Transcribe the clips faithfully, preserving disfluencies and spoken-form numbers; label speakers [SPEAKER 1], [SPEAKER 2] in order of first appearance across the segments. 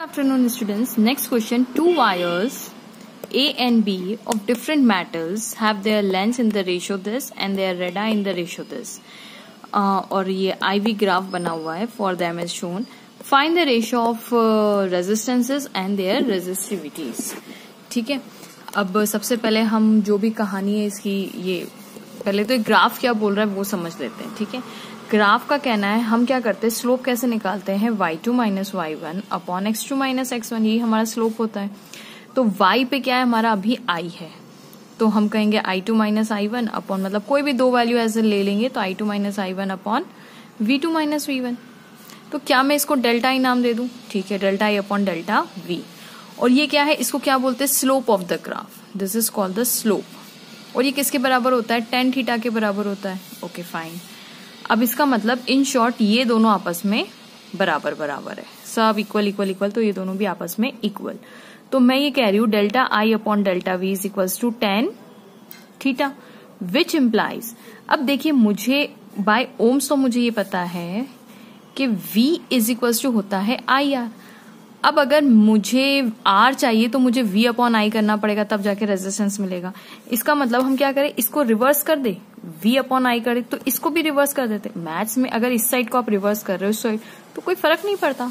[SPEAKER 1] Afternoon students, next question. Two wires A and B of different metals have their lengths in the ratio this and their radii in the ratio this. uh, और ये I V graph बना हुआ है. For them is shown. Find the ratio of uh, resistances and their resistivities. ठीक है. अब सबसे पहले हम जो भी कहानी है इसकी, ये पहले तो ग्राफ क्या बोल रहा है वो समझ लेते हैं. ठीक है. ग्राफ का कहना है हम क्या करते हैं, स्लोप कैसे निकालते हैं, Y two minus Y one upon X two minus X one, यही हमारा स्लोप होता है. तो y पे क्या है हमारा, अभी i है, तो हम कहेंगे I two minus I one upon, मतलब कोई भी दो वैल्यू ऐसे ले लेंगे तो I two minus I one upon V two minus V one. तो क्या मैं इसको डेल्टा आई नाम दे दूं, ठीक है, delta I upon delta V. और ये क्या है, इसको क्या बोलते हैं, slope of the graph. This is called the slope. और ये किसके बराबर होता है, टेन थीटा के बराबर होता है. Okay fine. अब इसका मतलब इन शॉर्ट ये दोनों आपस में बराबर बराबर है, सब इक्वल इक्वल इक्वल, तो ये दोनों भी आपस में इक्वल. तो मैं ये कह रही हूं delta I upon delta V is equals to tan theta, which implies. अब देखिए मुझे बाय ओम्स तो मुझे ये पता है कि V इज इक्वल्स टू होता है आई आर. अब अगर मुझे R चाहिए तो मुझे V अपॉन आई करना पड़ेगा, तब जाके रेजिस्टेंस मिलेगा. इसका मतलब हम क्या करें, इसको रिवर्स कर दे, V अपॉन आई करे तो इसको भी रिवर्स कर देते. मैथ्स में अगर इस साइड को आप रिवर्स कर रहे हो इस साइड, तो कोई फर्क नहीं पड़ता.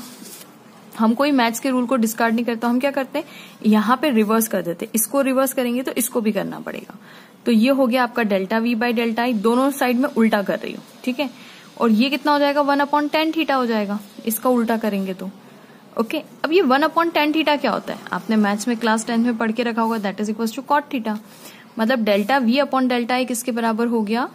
[SPEAKER 1] हम कोई मैथ्स के रूल को डिस्कार्ड नहीं करते. हम क्या करते हैं, यहाँ पे रिवर्स कर देते. इसको रिवर्स करेंगे तो इसको भी करना पड़ेगा. तो ये हो गया आपका delta V by delta I, दोनों साइड में उल्टा कर रही हूँ. ठीक है. और ये कितना हो जाएगा, वन अपॉन टेन थीटा हो जाएगा, इसका उल्टा करेंगे तो. Okay okay. अब ये वन अपॉन टेन थीटा क्या होता है, आपने मैथ्स में क्लास टेंथ में पढ़ के रखा होगा, that is equal to cot theta. मतलब delta V upon delta I किसके बराबर हो गया,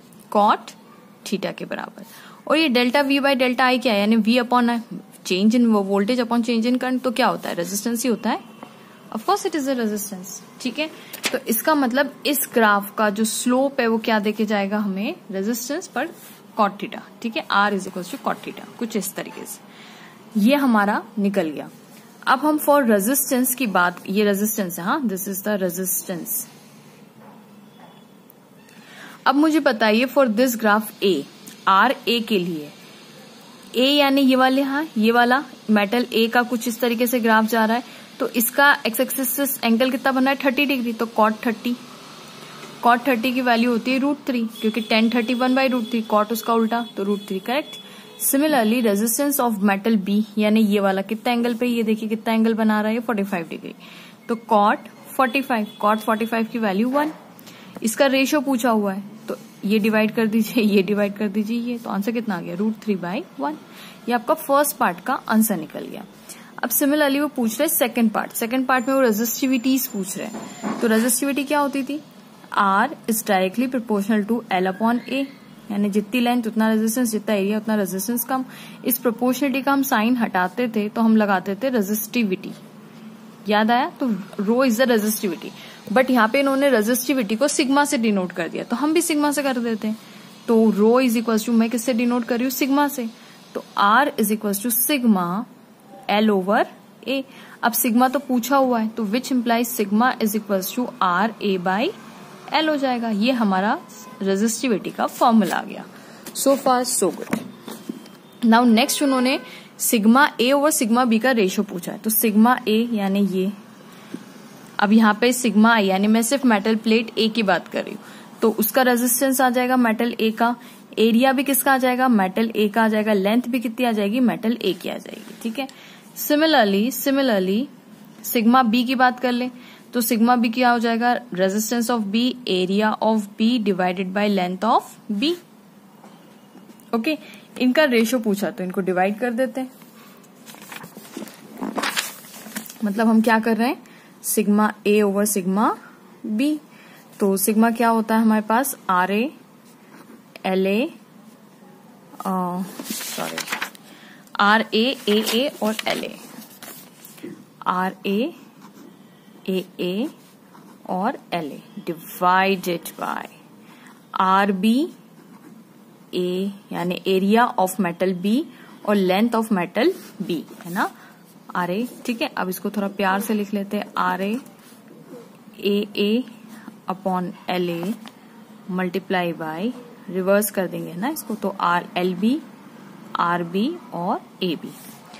[SPEAKER 1] कॉट थीटा के बराबर. और ये delta V by delta I क्या है, यानी V upon change in voltage upon change in current, तो क्या होता है, रेजिस्टेंस ही होता है. Of course it is a resistance. ठीक है. तो इसका मतलब इस ग्राफ का जो स्लोप है वो क्या देके जाएगा हमें, रेजिस्टेंस पर कॉट थीटा. ठीक है. R is equal to cot theta, कुछ इस तरीके से. ये हमारा निकल गया. अब हम फॉर रेजिस्टेंस की बात, ये रेजिस्टेंस है, हाँ, दिस इज द रेजिस्टेंस. अब मुझे बताइए for this graph A, R A के लिए, ए यानी ये वाले, हाँ ये वाला मेटल ए का कुछ इस तरीके से ग्राफ जा रहा है. तो इसका एक्स एक्सिस एंगल कितना बन रहा है, थर्टी डिग्री. तो कॉट थर्टी, कॉट थर्टी की वैल्यू होती है रूट थ्री, क्योंकि tan thirty one by root three, cot उसका उल्टा, तो root three. Correct. Similarly resistance of metal B, यानी ये वाला कितना एंगल पे, ये देखिए कितना एंगल बना रहा है, फोर्टी फाइव डिग्री. तो cot forty five, cot forty five की वैल्यू वन. इसका रेशियो पूछा हुआ है, तो ये डिवाइड कर दीजिए, ये डिवाइड कर दीजिए, ये तो आंसर कितना आ गया, रूट थ्री बाई वन. ये आपका फर्स्ट पार्ट का आंसर निकल गया. अब सिमिलरली वो पूछ रहे सेकंड पार्ट. सेकंड पार्ट में वो रेजिस्टिविटीज पूछ रहे हैं. तो रेजिस्टिविटी क्या होती थी, R is directly proportional to L upon A, यानी जितनी लेंथ उतना रेजिस्टेंस, जितना एरिया उतना रेजिस्टेंस कम. इस प्रोपोर्शनलिटी का हम साइन हटाते थे तो हम लगाते थे रेजिस्टिविटी. याद आया. तो rho is the resistivity, but यहाँ पे इन्होंने रेजिस्टिविटी को सिग्मा से डिनोट कर दिया, तो हम भी सिग्मा से कर देते हैं. तो रो इज इक्वल टू, मैं किससे डिनोट कर रही हूँ, सिग्मा से. तो R is equal to sigma L over A. अब सिग्मा तो पूछा हुआ है, तो which implies sigma is equal to R A by L हो जाएगा. ये हमारा रेजिस्टिविटी का फॉर्मूला आ गया. So far so good. Now next उन्होंने sigma A over sigma B का रेशियो पूछा है. तो सिग्मा ए यानी ये, अब यहाँ पे सिग्मा आई यानी मैं सिर्फ मेटल प्लेट ए की बात कर रही हूँ, तो उसका रेजिस्टेंस आ जाएगा मेटल ए का. एरिया भी किसका आ जाएगा, मेटल ए का आ जाएगा. लेंथ भी कितनी आ जाएगी, मेटल ए की आ जाएगी. ठीक है. सिमिलरली सिमिलरली सिग्मा बी की बात कर ले, तो सिग्मा बी क्या हो जाएगा, resistance of B, area of B divided by length of B. Okay. इनका रेशियो पूछा तो इनको डिवाइड कर देते हैं. मतलब हम क्या कर रहे हैं, sigma A over sigma B. तो सिग्मा क्या होता है हमारे पास, R A L A, sorry R A A A और L A, R A A A और L A divided by R B A, यानी एरिया ऑफ मेटल बी और लेंथ ऑफ मेटल बी, है ना, आर ए. ठीक है. अब इसको थोड़ा प्यार से लिख लेते हैं, R A A A upon L A multiply by, reverse कर देंगे ना इसको, तो R L B, R B और ए बी.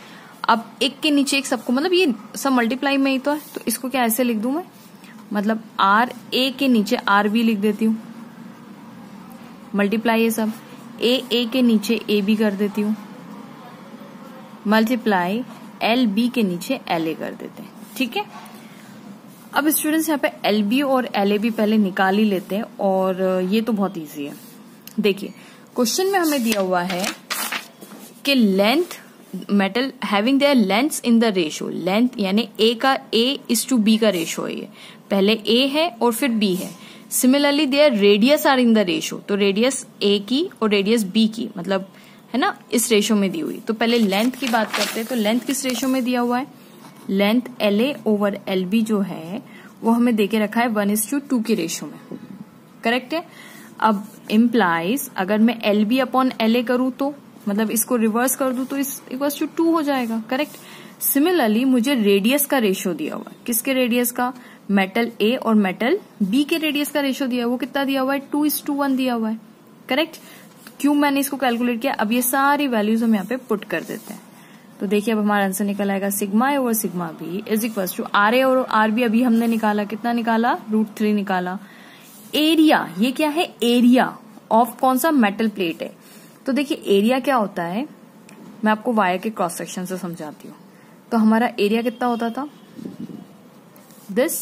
[SPEAKER 1] अब एक के नीचे एक सबको, मतलब ये सब मल्टीप्लाई में ही तो है, तो इसको क्या ऐसे लिख दूं मैं, मतलब आर ए के नीचे आर बी लिख देती हूँ, मल्टीप्लाई है सब, ए ए के नीचे ए बी कर देती हूँ, मल्टीप्लाई एल बी के नीचे एल ए कर देते हैं। ठीक है, अब स्टूडेंट्स यहाँ पे एल बी और एल ए बी पहले निकाल ही लेते हैं, और ये तो बहुत इजी है। देखिए क्वेश्चन में हमें दिया हुआ है कि length metal having their lengths in the ratio, length यानी ए का ए इज टू बी का रेशियो है, ये पहले ए है और फिर बी है। Similarly their radius R in the ratio, तो रेडियस ए की और रेडियस बी की, मतलब है ना इस रेशियो में दी हुई। तो पहले लेंथ की बात करते हैं, तो लेंथ किस रेशियो में दिया हुआ है, length L A over L B जो है वो हमें देके रखा है वन इज टू टू की रेशियो में, करेक्ट है। अब इम्प्लाइज अगर मैं L B upon L A करूं तो, मतलब इसको रिवर्स कर दूं तो इस इक्वल्स टू टू हो जाएगा, करेक्ट। सिमिलरली मुझे रेडियस का रेशियो दिया हुआ है, किसके रेडियस का, मेटल ए और मेटल बी के रेडियस का रेशियो दिया है, वो कितना दिया हुआ है, टू इज टू वन दिया हुआ है, करेक्ट। क्यों मैंने इसको कैलकुलेट किया, अब ये सारी वैल्यूज हम यहाँ पे पुट कर देते हैं। तो देखिए अब हमारा आंसर निकल आएगा sigma A over sigma B is equals to R A और आर बी अभी हमने निकाला, कितना निकाला, रूट थ्री निकाला। एरिया, ये क्या है, एरिया ऑफ कौन सा, मेटल प्लेट है। तो देखिए एरिया क्या होता है, मैं आपको वायर के क्रॉस सेक्शन से समझाती हूँ। तो हमारा एरिया कितना होता था, दिस।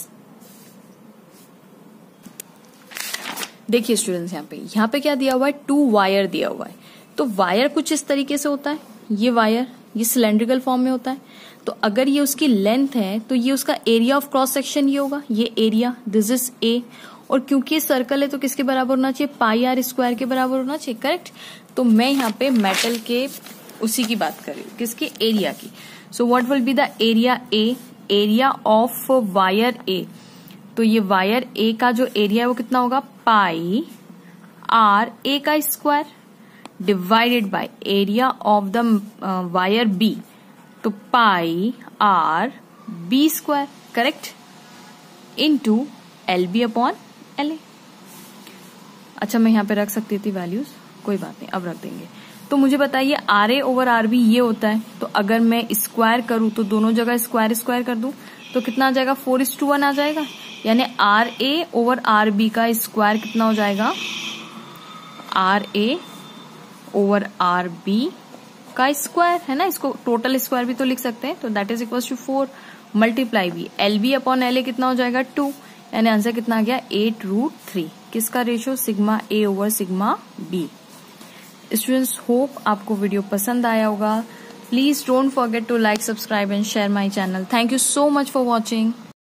[SPEAKER 1] देखिए स्टूडेंट्स यहाँ पे यहाँ पे क्या दिया हुआ है, टू वायर दिया हुआ है। तो वायर कुछ इस तरीके से होता है, ये वायर ये सिलेंड्रिकल फॉर्म में होता है। तो अगर ये उसकी लेंथ है तो ये उसका एरिया ऑफ क्रॉस सेक्शन ये होगा, ये एरिया, दिस इज ए। और क्योंकि ये सर्कल है तो किसके बराबर होना चाहिए, पाई आर स्क्वायर के बराबर होना चाहिए, करेक्ट। तो मैं यहाँ पे मेटल के उसी की बात कर रही हूँ, किसके, एरिया की। So what will be the area A, area of wire A. तो ये वायर ए का जो एरिया है वो कितना होगा, पाई आर ए का square divided by area of the wire B, तो pi R B square, correct, into L B upon L A. अच्छा मैं यहाँ पे रख सकती थी वैल्यूज, कोई बात नहीं अब रख देंगे। तो मुझे बताइए R A over R B ये होता है, तो अगर मैं स्क्वायर करूं तो दोनों जगह स्क्वायर स्क्वायर कर दूं तो कितना आ जाएगा, फोर इज टू वन आ जाएगा। यानी R A over R B का स्क्वायर कितना हो जाएगा, R A over R B का स्क्वायर, है ना, इसको टोटल स्क्वायर भी तो लिख सकते हैं। तो that is equal to four multiply B L B upon L A कितना हो जाएगा, टू। यानी आंसर कितना आ गया, एट रूट थ्री। किसका ratio, sigma A over sigma B. Students hope आपको वीडियो पसंद आया होगा। Please don't forget to like, subscribe and share my channel. Thank you so much for watching.